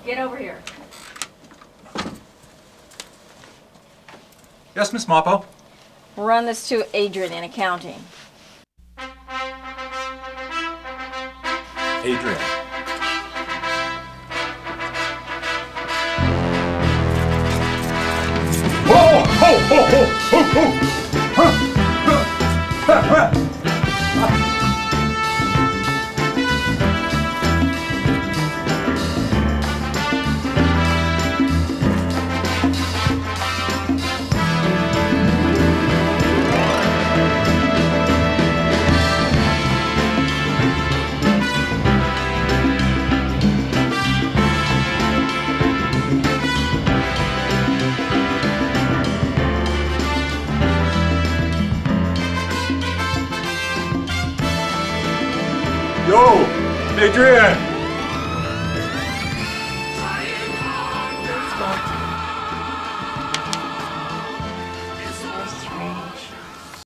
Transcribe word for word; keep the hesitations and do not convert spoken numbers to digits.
Get over here. Yes, Miss Mappo? Run this to Adrian in accounting. Adrian. Whoa! Ho! Ho! Ho! Ho! Ho! Huh. Huh. Huh. Huh. Yo, Adrian!